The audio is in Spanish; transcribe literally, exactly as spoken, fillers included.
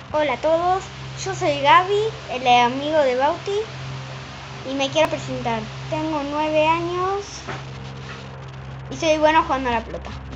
Hola a todos, yo soy Gaby, el amigo de Bauti, y me quiero presentar. Tengo nueve años y soy bueno jugando a la pelota.